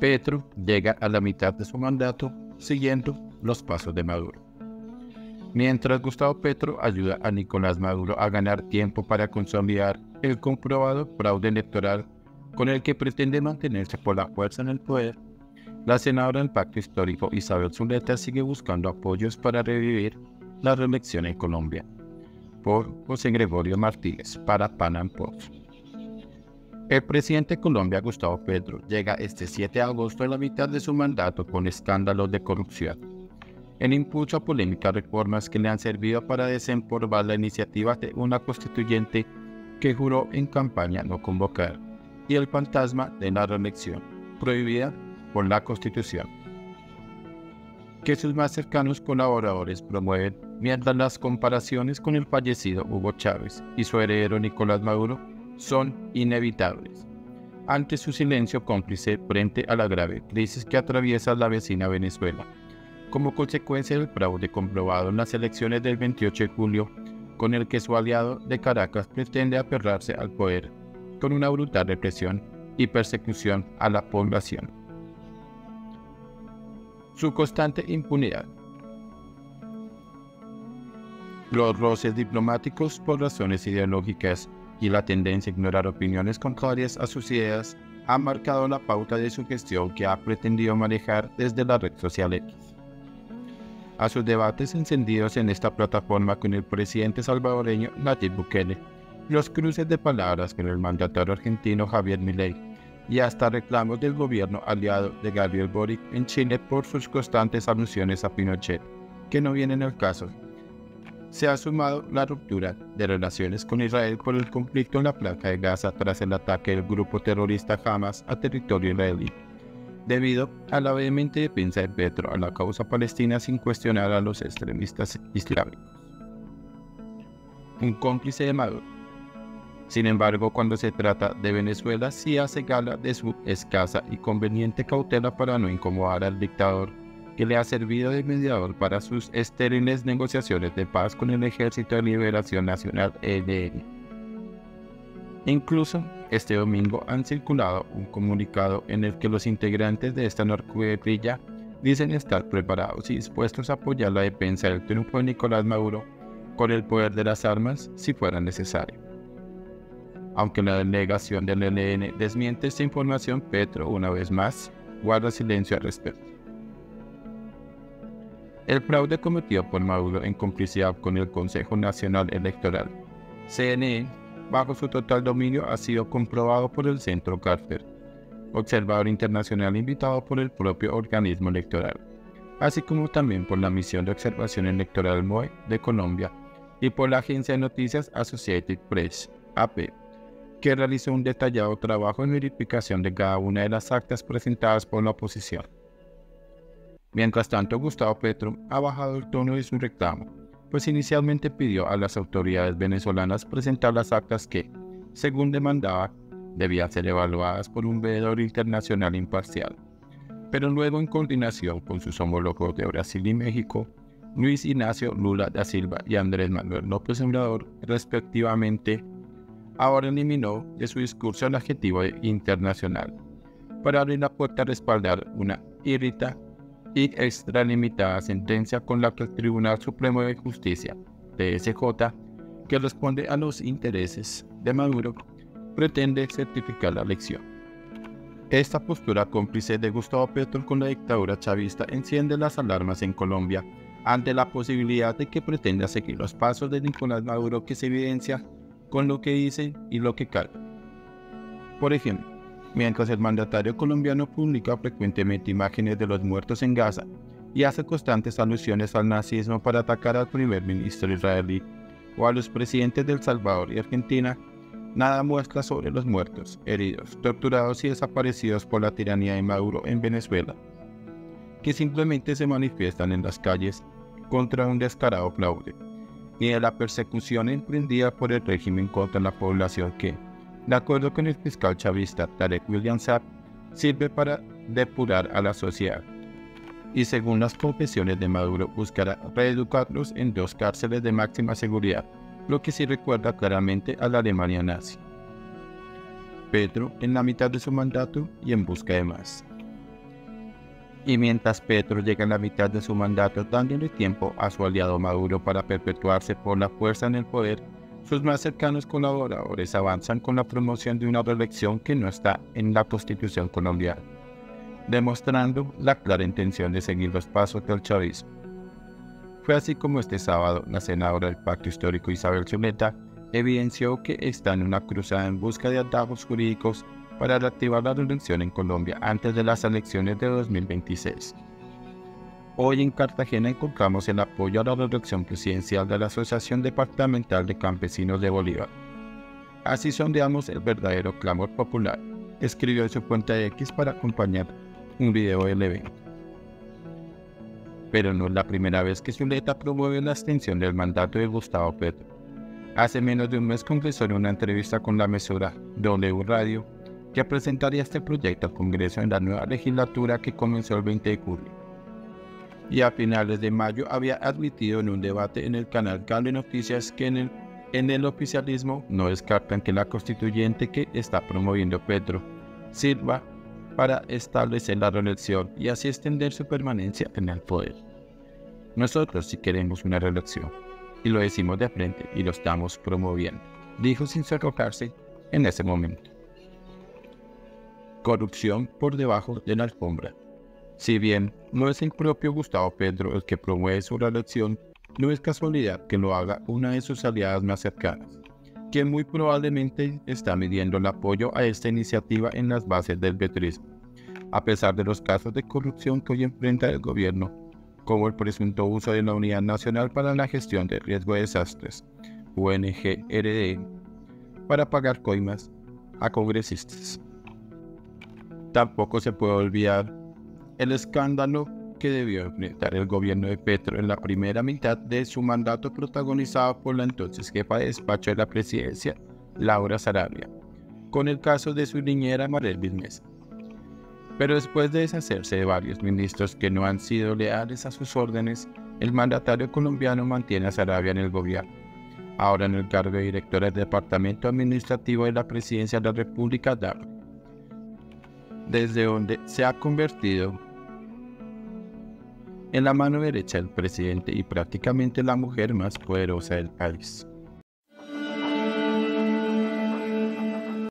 Petro llega a la mitad de su mandato siguiendo los pasos de Maduro. Mientras Gustavo Petro ayuda a Nicolás Maduro a ganar tiempo para consolidar el comprobado fraude electoral con el que pretende mantenerse por la fuerza en el poder, la senadora del Pacto Histórico Isabel Zuleta sigue buscando apoyos para revivir la reelección en Colombia, por José Gregorio Martínez, para Pan Am Post. El presidente de Colombia, Gustavo Petro, llega este 7 de agosto a la mitad de su mandato con escándalos de corrupción, en impulso a polémicas reformas que le han servido para desempolvar la iniciativa de una constituyente que juró en campaña no convocar, y el fantasma de la reelección, prohibida por la Constitución, que sus más cercanos colaboradores promueven, mientras las comparaciones con el fallecido Hugo Chávez y su heredero Nicolás Maduro son inevitables, ante su silencio cómplice frente a la grave crisis que atraviesa la vecina Venezuela, como consecuencia del fraude comprobado en las elecciones del 28 de julio, con el que su aliado de Caracas pretende aferrarse al poder con una brutal represión y persecución a la población. Su constante impunidad. Los roces diplomáticos por razones ideológicas y la tendencia a ignorar opiniones contrarias a sus ideas han marcado la pauta de su gestión, que ha pretendido manejar desde la red social X. A sus debates encendidos en esta plataforma con el presidente salvadoreño Nayib Bukele, los cruces de palabras con el mandatario argentino Javier Milei, y hasta reclamos del gobierno aliado de Gabriel Boric en Chile por sus constantes alusiones a Pinochet, que no vienen al caso. Se ha sumado la ruptura de relaciones con Israel por el conflicto en la Franja de Gaza tras el ataque del grupo terrorista Hamas a territorio israelí, debido a la vehemente defensa de Petro a la causa palestina sin cuestionar a los extremistas islámicos. Un cómplice de Maduro. Sin embargo, cuando se trata de Venezuela, sí hace gala de su escasa y conveniente cautela para no incomodar al dictador, que le ha servido de mediador para sus estériles negociaciones de paz con el Ejército de Liberación Nacional ELN. Incluso, este domingo han circulado un comunicado en el que los integrantes de esta narcoguerrilla dicen estar preparados y dispuestos a apoyar la defensa del triunfo de Nicolás Maduro con el poder de las armas si fuera necesario. Aunque la delegación del ELN desmiente esta información, Petro, una vez más, guarda silencio al respecto. El fraude cometido por Maduro en complicidad con el Consejo Nacional Electoral, CNE, bajo su total dominio, ha sido comprobado por el Centro Carter, observador internacional invitado por el propio organismo electoral, así como también por la Misión de Observación Electoral MOE de Colombia y por la agencia de noticias Associated Press, AP, que realizó un detallado trabajo en verificación de cada una de las actas presentadas por la oposición. Mientras tanto, Gustavo Petro ha bajado el tono de su reclamo, pues inicialmente pidió a las autoridades venezolanas presentar las actas que, según demandaba, debían ser evaluadas por un veedor internacional imparcial, pero luego, en coordinación con sus homólogos de Brasil y México, Luis Ignacio Lula da Silva y Andrés Manuel López Obrador, respectivamente, ahora eliminó de su discurso el adjetivo de internacional, para abrir la puerta a respaldar una irrita y extralimitada sentencia con la que el Tribunal Supremo de Justicia, TSJ, que responde a los intereses de Maduro, pretende certificar la elección. Esta postura cómplice de Gustavo Petro con la dictadura chavista enciende las alarmas en Colombia ante la posibilidad de que pretenda seguir los pasos de Nicolás Maduro, que se evidencia con lo que dice y lo que calla. Por ejemplo, mientras el mandatario colombiano publica frecuentemente imágenes de los muertos en Gaza y hace constantes alusiones al nazismo para atacar al primer ministro israelí o a los presidentes de El Salvador y Argentina, nada muestra sobre los muertos, heridos, torturados y desaparecidos por la tiranía de Maduro en Venezuela, que simplemente se manifiestan en las calles contra un descarado fraude, ni de la persecución emprendida por el régimen contra la población que, de acuerdo con el fiscal chavista Tarek William Saab, sirve para depurar a la sociedad, y según las confesiones de Maduro buscará reeducarlos en 2 cárceles de máxima seguridad, lo que sí recuerda claramente a la Alemania nazi. Petro en la mitad de su mandato y en busca de más. Y mientras Petro llega a la mitad de su mandato dándole tiempo a su aliado Maduro para perpetuarse por la fuerza en el poder, sus más cercanos colaboradores avanzan con la promoción de una reelección que no está en la Constitución colombiana, demostrando la clara intención de seguir los pasos del chavismo. Fue así como este sábado la senadora del Pacto Histórico Isabel Zuleta evidenció que está en una cruzada en busca de atajos jurídicos para reactivar la reelección en Colombia antes de las elecciones de 2026. Hoy en Cartagena encontramos el apoyo a la reelección presidencial de la Asociación Departamental de Campesinos de Bolívar. Así sondeamos el verdadero clamor popular, escribió en su cuenta de X para acompañar un video del evento. Pero no es la primera vez que Zuleta promueve la extensión del mandato de Gustavo Petro. Hace menos de un mes confesó en una entrevista con la emisora W Radio que presentaría este proyecto al Congreso en la nueva legislatura que comenzó el 20 de julio. Y a finales de mayo había admitido en un debate en el canal Cable Noticias que en el oficialismo no descartan que la constituyente que está promoviendo Petro sirva para establecer la reelección y así extender su permanencia en el poder. Nosotros sí queremos una reelección, y lo decimos de frente y lo estamos promoviendo, dijo sin sonrojarse en ese momento. Corrupción por debajo de la alfombra. Si bien no es el propio Gustavo Petro el que promueve su reelección, no es casualidad que lo haga una de sus aliadas más cercanas, quien muy probablemente está midiendo el apoyo a esta iniciativa en las bases del petrismo, a pesar de los casos de corrupción que hoy enfrenta el gobierno, como el presunto uso de la Unidad Nacional para la Gestión de Riesgo de Desastres, UNGRD, para pagar coimas a congresistas. Tampoco se puede olvidar el escándalo que debió enfrentar el gobierno de Petro en la primera mitad de su mandato, protagonizado por la entonces jefa de despacho de la presidencia, Laura Sarabia, con el caso de su niñera Marelvis Mesa. Pero después de deshacerse de varios ministros que no han sido leales a sus órdenes, el mandatario colombiano mantiene a Sarabia en el gobierno, ahora en el cargo de directora del Departamento Administrativo de la Presidencia de la República, DAPRE, desde donde se ha convertido en la mano derecha del presidente y prácticamente la mujer más poderosa del país.